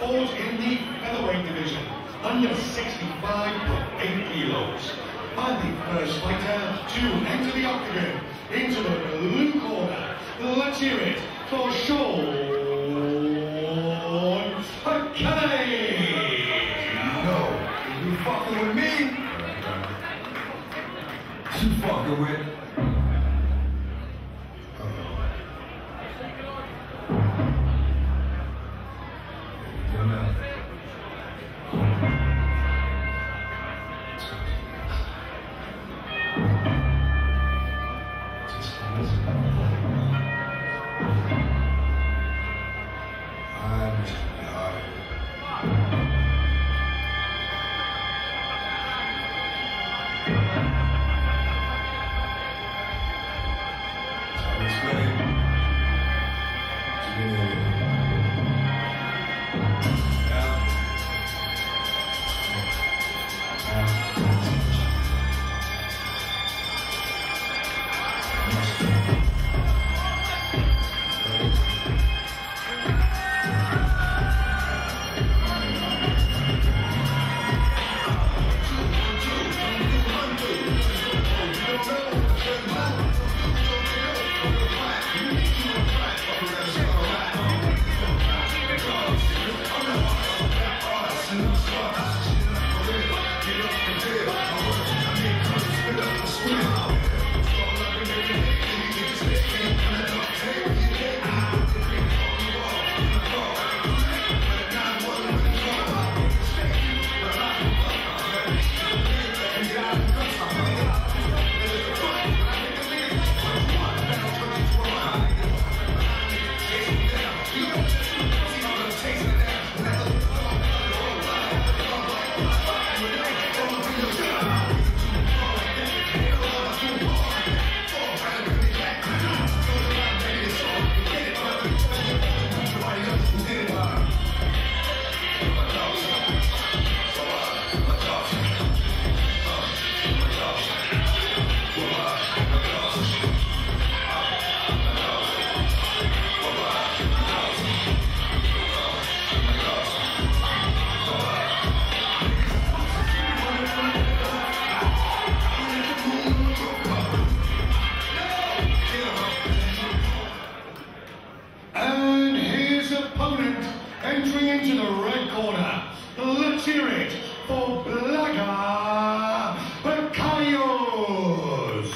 fought in the featherweight division, under 65.8 kilos. And the first fighter to enter the octagon, into the blue corner. Let's hear it for Shootfighters. No, you fucking with me? You fucking with? Entering into the red corner, let's hear it for Blaga and Caius.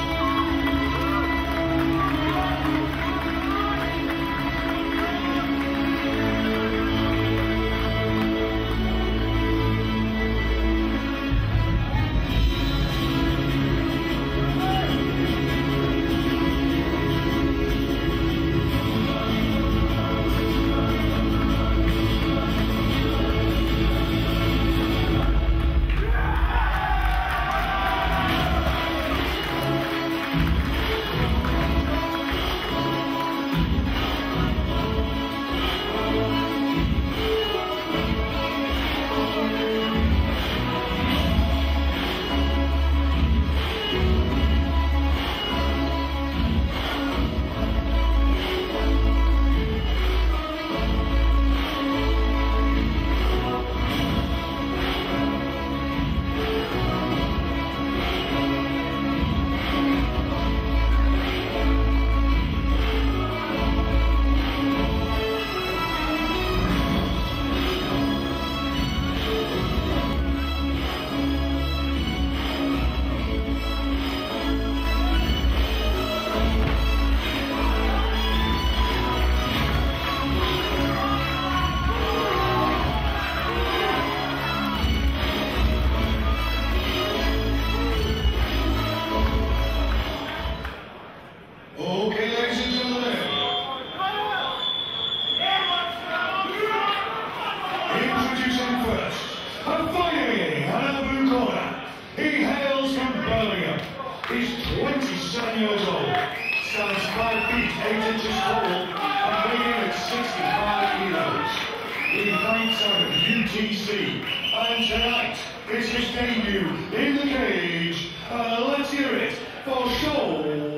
He's 27 years old, stands 5 feet 8 inches tall, and weighing at 65 kilos. He fights out of UTC, and tonight is his debut in the cage. Let's hear it for Shootfighters.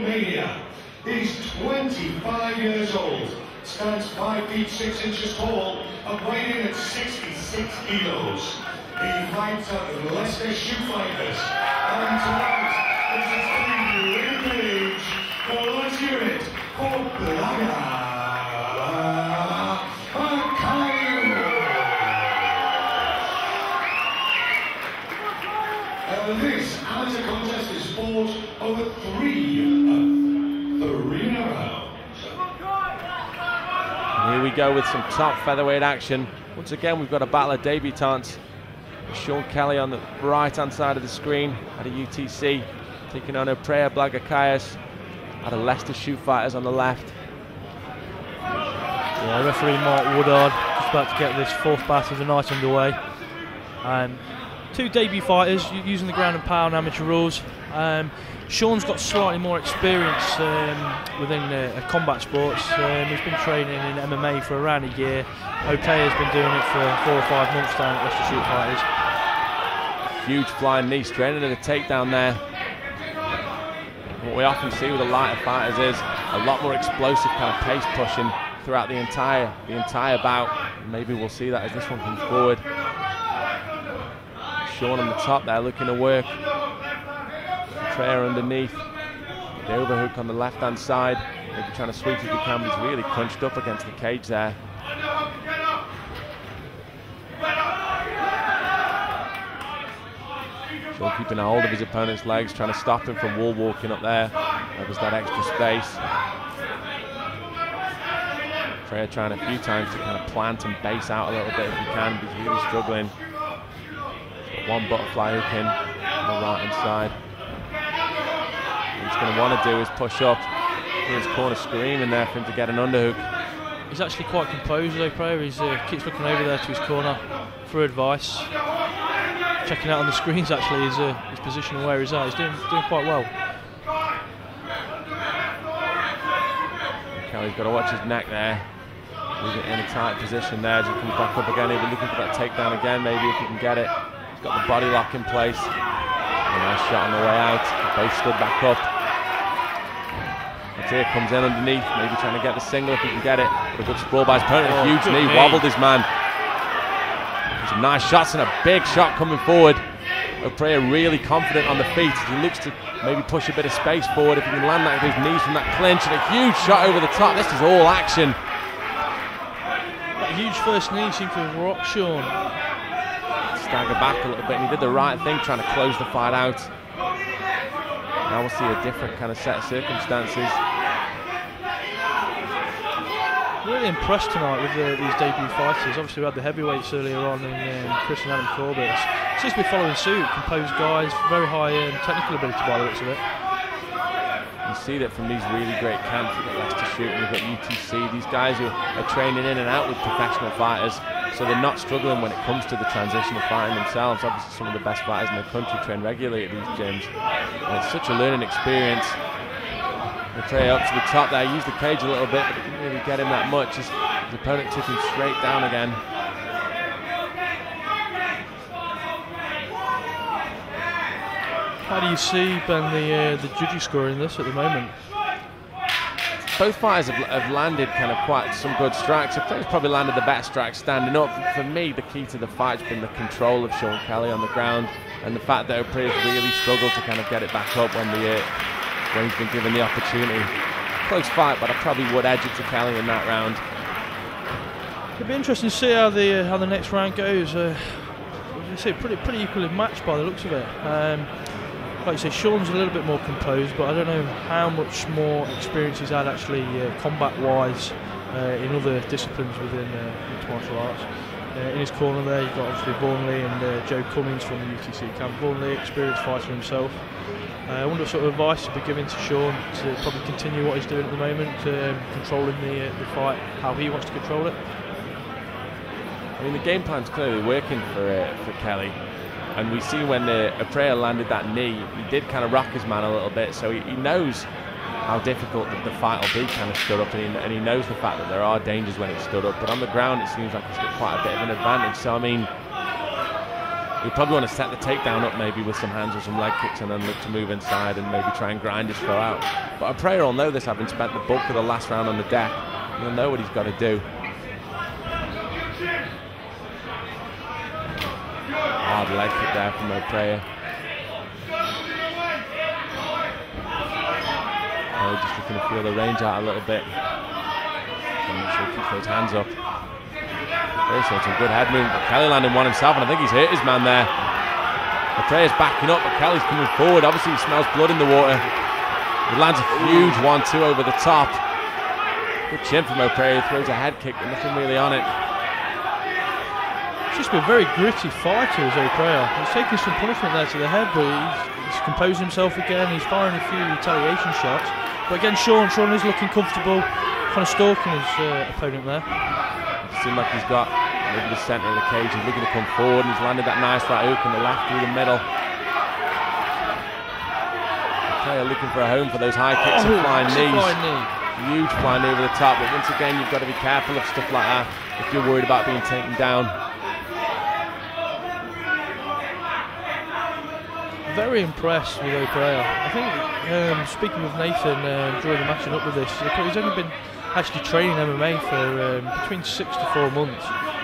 Romania. He's 25 years old, stands 5 feet 6 inches tall, and weighing in at 66 kilos. He fights out of Leicester Shootfighters. And tonight, this is debut in the cage. Now let's hear it for Blaga. This amateur contest is fought over 3 rounds. Here we go with some top featherweight action. Once again, we've got a battle of debutantes. Sean Kelly on the right-hand side of the screen at a UTC, taking on Oprea, Blaga, Caius at a Leicester Shootfighters on the left. Yeah, referee Mark Woodard just about to get this 4th battle of the night underway. 2 debut fighters using the ground and pound amateur rules. Sean's got slightly more experience within combat sports. He's been training in MMA for around a year. Oprea has been doing it for 4 or 5 months down at Leicester Shootfighters. Huge flying knee, straining at a takedown there. What we often see with the lighter fighters is a lot more explosive kind of pace pushing throughout the entire bout. Maybe we'll see that as this one comes forward. Sean on the top there looking to work. Oprea underneath. The overhook on the left hand side. Maybe trying to sweep if he can, but he's really crunched up against the cage there. Sean keeping a hold of his opponent's legs, trying to stop him from wall walking up there. There's that extra space. Oprea trying a few times to kind of plant and base out a little bit if he can, but he's really struggling. He's got 1 butterfly hook in on the right hand side. What he's going to want to do is push up. His corner screaming there for him to get an underhook. He's actually quite composed though, Oprea. He keeps looking over there to his corner for advice. Checking out on the screens actually his position and where he's at. He's doing quite well. Kelly's got to watch his neck there. He's in a tight position there as he comes back up again. He'll be looking for that takedown again, maybe if he can get it. He's got the body lock in place. A nice shot on the way out. Both stood back up. Oprea comes in underneath, maybe trying to get the single if he can get it. But a good sprawl by his opponent. A huge knee, wobbled his man. Some nice shots and a big shot coming forward. Oprea really confident on the feet. He looks to maybe push a bit of space forward if he can land that with his knees from that clinch, and a huge shot over the top. This is all action. That huge first knee seemed to have rocked Sean. Stagger back a little bit, and he did the right thing trying to close the fight out. Now we'll see a different kind of set of circumstances. Really impressed tonight with these debut fighters. Obviously we had the heavyweights earlier on in Chris and Adam Corbett. Seems to be following suit, composed guys, very high technical ability by the looks of it. You see that from these really great camps. We've got Leicester Shooting, we've got UTC, these guys who are training in and out with professional fighters, so they're not struggling when it comes to the transition of fighting themselves. Obviously some of the best fighters in the country train regularly at these gyms, and it's such a learning experience. Oprea up to the top there, used the cage a little bit, but it didn't really get him that much. His opponent took him straight down again. How do you see, Ben, the judges scoring this at the moment? Both fighters have landed kind of quite some good strikes. Oprea's probably landed the better strikes standing up. For me, the key to the fight's been the control of Sean Kelly on the ground, and the fact that Oprea's really struggled to kind of get it back up when he's been given the opportunity. Close fight, but I probably would edge it to Kelly in that round. It'll be interesting to see how the next round goes. It's pretty equally matched by the looks of it. Like you say, Sean's a little bit more composed, but I don't know how much more experience he's had actually combat-wise in other disciplines within mixed martial arts. In his corner there, you've got obviously Vaughan and Joe Cummings from the UTC camp. Vaughan, experienced fighter himself. I wonder what sort of advice to be given to Sean to probably continue what he's doing at the moment, controlling the fight, how he wants to control it. I mean, the game plan's clearly working for Kelly, and we see when Oprea landed that knee, he did kind of rock his man a little bit, so he knows how difficult the fight will be kind of stood up, and he knows the fact that there are dangers when it's stood up, but on the ground it seems like he's got quite a bit of an advantage. So I mean, You probably want to set the takedown up maybe with some hands or some leg kicks and then look to move inside and maybe try and grind his throw out. But Oprea will know this, having spent the bulk of the last round on the deck. He'll know what he's got to do. Hard leg kick there from Oprea. Oh, just looking to feel the range out a little bit. And make sure he keeps those hands up. Very showing some good head movement, but Kelly landing one himself, and I think he's hurt his man there. Oprea's backing up, but Kelly's coming forward. Obviously, he smells blood in the water. He lands a huge 1-2 over the top. Good chin from Oprea. He throws a head kick, but nothing really on it. It's just been a very gritty fighter, as Oprea. He's taking some punishment there to the head, but he's composed himself again. He's firing a few retaliation shots. But again, Sean is looking comfortable, kind of stalking his opponent there. Seems like he's got maybe the centre of the cage. He's looking to come forward, and he's landed that nice right hook on the left through the middle. Oprea looking for a home for those high kicks and flying knees. Huge flying knee over the top, but once again, you've got to be careful of stuff like that if you're worried about being taken down. Very impressed with Oprea. I think, speaking with Nathan during the matching up with this, he's only been actually training MMA for between 6 to 4 months.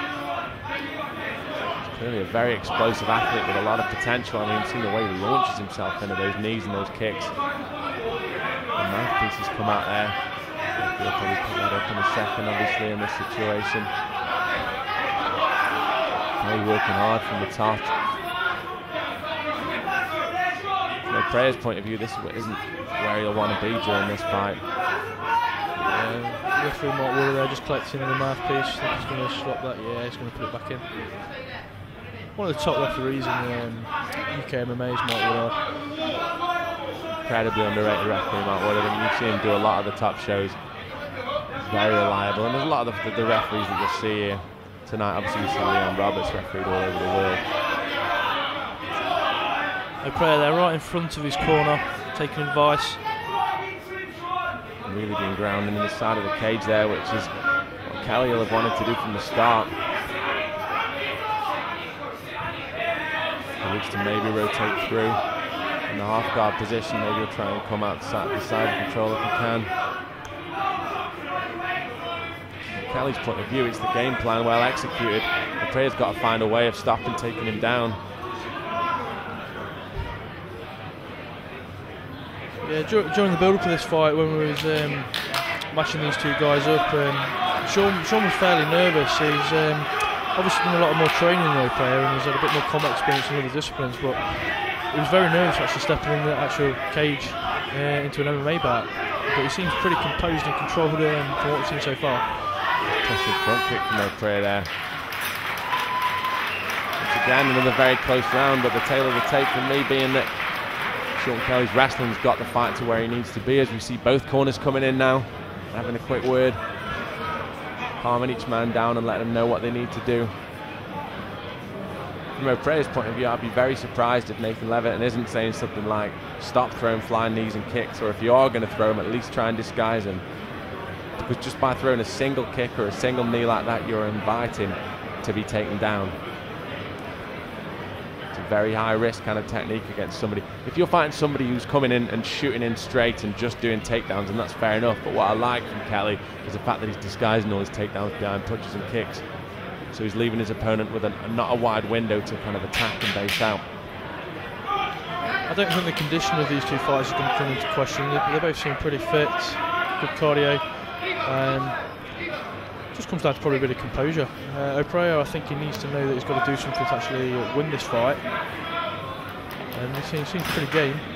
He's clearly a very explosive athlete with a lot of potential. I mean, you've seen the way he launches himself into those knees and those kicks. The mouthpieces come out there. He'll probably put that up in a second, obviously, in this situation. Really working hard from the top. From Oprea's point of view, this isn't where he'll want to be during this fight. Referee Mark Wheeler there just collecting in the mouthpiece. I think he's going to swap that. Yeah, he's going to put it back in. One of the top referees in UK MMA is Mark Wheeler. Incredibly underrated referee, Mark Wheeler. I mean, you've seen him do a lot of the top shows. He's very reliable, and there's a lot of the referees that you'll see here tonight. Obviously, you see Leon Roberts refereed all over the world. Oprea there, right in front of his corner, taking advice. Really being grounded in the side of the cage there, which is what Kelly will have wanted to do from the start. He looks to maybe rotate through in the half guard position. Maybe he'll try and come out the side of control if he can. From Kelly's point of view, it's the game plan well executed. Oprea's got to find a way of stopping, taking him down. Yeah, during the build-up of this fight, when we was matching these two guys up, Sean was fairly nervous. He's obviously done a lot more training than Oprea, and he's had a bit more combat experience in other disciplines, but he was very nervous actually stepping in the actual cage into an MMA bout. But he seems pretty composed and controlled from what we've seen so far. Impressive front kick from Oprea there. Once again, another very close round, but the tail of the tape for me being that Sean Kelly's wrestling's got the fight to where he needs to be, as we see both corners coming in now, having a quick word, calming each man down and letting them know what they need to do. From Oprea's point of view, I'd be very surprised if Nathan Levitt isn't saying something like, stop throwing flying knees and kicks, or if you are going to throw them, at least try and disguise them. Because just by throwing a single kick or a single knee like that, you're inviting to be taken down. Very high risk kind of technique against somebody. If you're fighting somebody who's coming in and shooting in straight and just doing takedowns, and that's fair enough, but what I like from Kelly is the fact that he's disguising all his takedowns behind punches and kicks. So he's leaving his opponent with not a wide window to kind of attack and base out. I don't think the condition of these two fighters is going to come into question. They both seem pretty fit, good cardio. Just comes down to probably a bit of composure. Oprea, I think he needs to know that he's got to do something to actually win this fight. And he seems pretty game.